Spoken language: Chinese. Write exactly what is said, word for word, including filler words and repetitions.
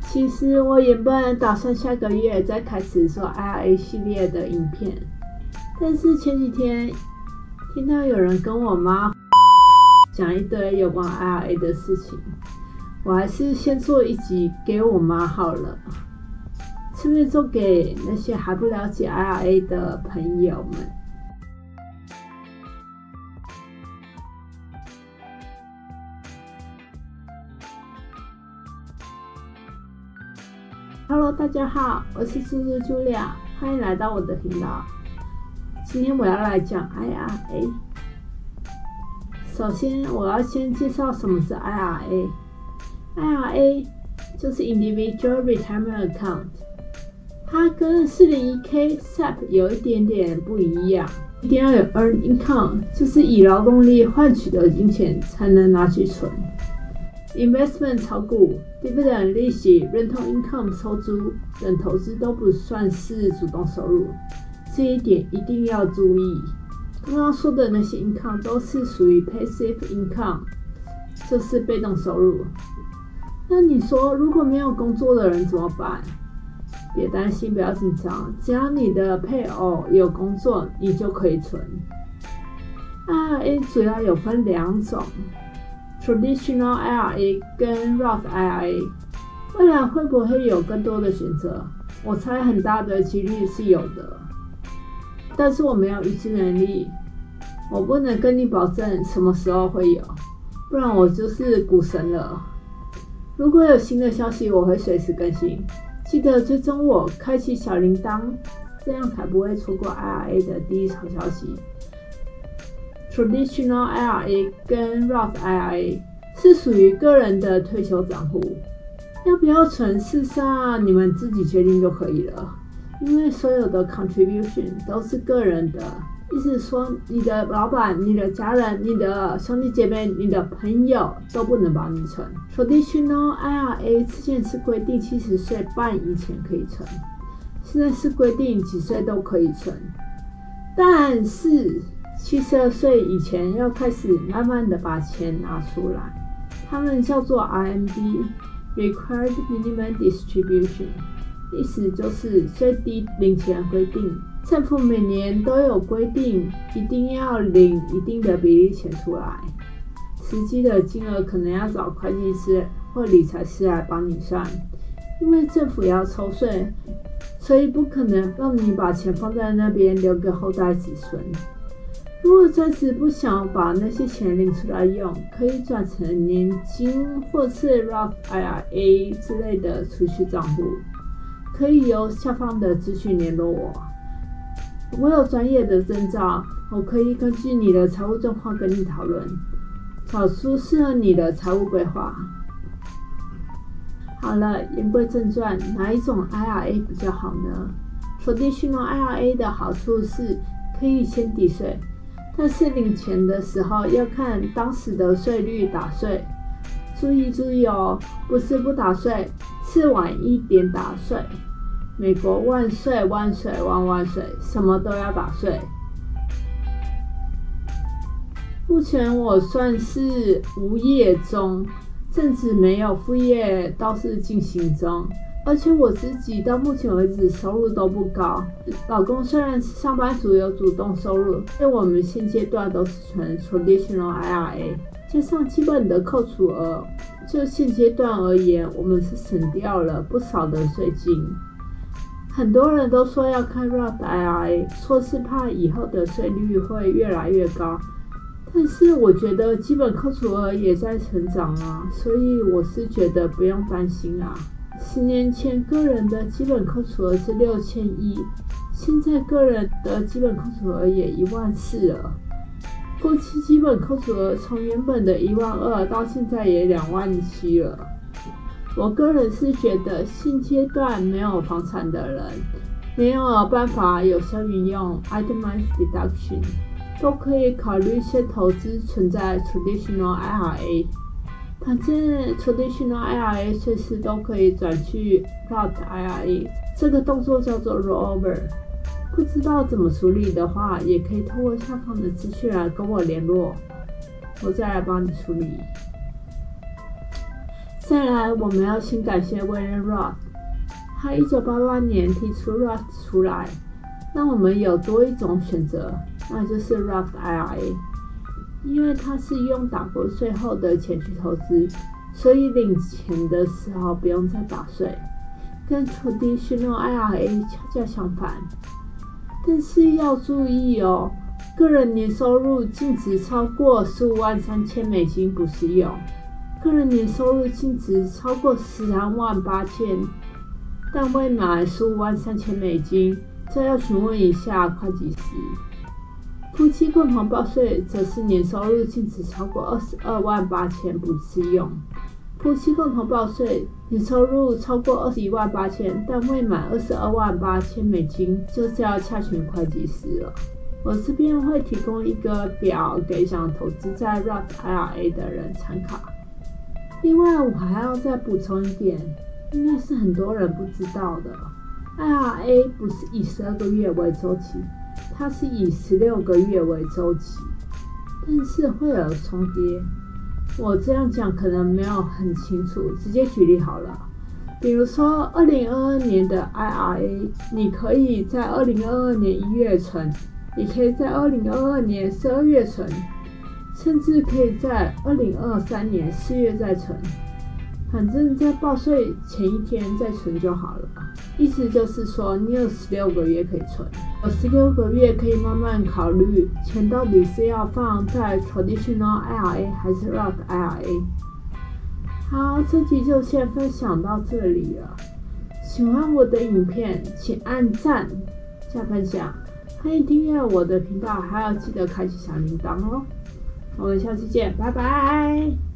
其实我原本打算下个月再开始做 I R A 系列的影片，但是前几天听到有人跟我妈讲一堆有关 I R A 的事情，我还是先做一集给我妈好了，顺便做给那些还不了解 I R A 的朋友们。Hello， 大家好，我是猪猪 Julia， 欢迎来到我的频道。今天我要来讲 I R A。首先，我要先介绍什么是 I R A。I R A 就是 Individual Retirement Account， 它跟 四零一 K S E P 有一点点不一样，一定要有 Earned Income， 就是以劳动力换取的金钱才能拿去存。Investment 炒股、Dividend 利息、Rental Income 收租等投资都不算是主动收入，这一点一定要注意。刚刚说的那些 income 都是属于 passive income， 就是被动收入。那你说如果没有工作的人怎么办？别担心，不要紧张，只要你的配偶有工作，你就可以存。I R A 主要有分两种。Traditional I R A 跟 Roth I R A， 未来会不会有更多的选择？我猜很大的几率是有的，但是我没有预知能力，我不能跟你保证什么时候会有，不然我就是股神了。如果有新的消息，我会随时更新，记得追踪我，开启小铃铛，这样才不会错过 I R A 的第一手消息。Traditional I R A 跟 Roth I R A 是属于个人的退休账户，要不要存，事实上你们自己决定就可以了，因为所有的 contribution 都是个人的，意思说你的老板、你的家人、你的兄弟姐妹、你的朋友都不能帮你存。Traditional I R A 之前是规定七十岁半以前可以存，现在是规定几岁都可以存，但是七十二岁以前要开始慢慢的把钱拿出来，他们叫做 R M D。Required Minimum Distribution， 意思就是最低领钱规定，政府每年都有规定，一定要领一定的比例钱出来，实际的金额可能要找会计师或理财师来帮你算，因为政府要抽税，所以不可能让你把钱放在那边留给后代子孙。如果暂时不想把那些钱领出来用，可以转成年金或是 Roth I R A 之类的储蓄账户，可以由下方的资讯联络我。我有专业的证照，我可以根据你的财务状况跟你讨论，找出适合你的财务规划。好了，言归正传，哪一种 I R A 比较好呢？ Traditional I R A 的好处是可以先抵税，但是领钱的时候要看当时的税率打税，注意注意哦，不是不打税，是晚一点打税。美国万税万税万万税，什么都要打税。目前我算是无业中，正职没有，副业倒是进行中。而且我自己到目前为止收入都不高，老公虽然是上班族有主动收入，但我们现阶段都是存 Traditional I R A， 加上基本的扣除额，就现阶段而言，我们是省掉了不少的税金。很多人都说要看 Roth I R A， 说是怕以后的税率会越来越高，但是我觉得基本扣除额也在成长啊，所以我是觉得不用担心啊。十年前个人的基本扣除额是六千一，现在个人的基本扣除额也一万四了。夫妻基本扣除额从原本的一万二到现在也两万七了。我个人是觉得现阶段没有房产的人，没有办法有效运用 Itemized Deduction， 都可以考虑先投资存在 Traditional I R A。反正 Traditional I R A 随时都可以转去 Roth I R A， 这个动作叫做 Rollover。不知道怎么处理的话，也可以透过下方的资讯来跟我联络，我再来帮你处理。 再来，我们要先感谢威廉 Roth， 他一九八八年提出 Roth 出来，让我们有多一种选择，那就是 Roth I R A。因为它是用打过税后的钱去投资，所以领钱的时候不用再打税，跟 Traditional I R A 恰恰相反。但是要注意哦，个人年收入净值超过十五万三千美金不适用，个人年收入净值超过十三万八千，但未满十五万三千美金，这要询问一下会计师。夫妻共同报税则是年收入净值超过二十二万八千不适用。夫妻共同报税，年收入超过二十一万八千，但未满二十二万八千美金，就是要洽询会计师了。我这边会提供一个表给想投资在 Roth I R A 的人参考。另外，我还要再补充一点，应该是很多人不知道的 ，I R A 不是以十二个月为周期，它是以十六个月为周期，但是会有重叠。我这样讲可能没有很清楚，直接举例好了。比如说，二零二二年的 I R A， 你可以在二零二二年一月存，也可以在二零二二年十二月存，甚至可以在二零二三年四月再存。反正在报税前一天再存就好了。意思就是说，你有十六个月可以存，有十六个月可以慢慢考虑钱到底是要放在 Traditional I R A 还是 Roth I R A。好，这集就先分享到这里了。喜欢我的影片，请按赞加分享，欢迎订阅我的频道，还要记得开启小铃铛哦。我们下次见，拜拜。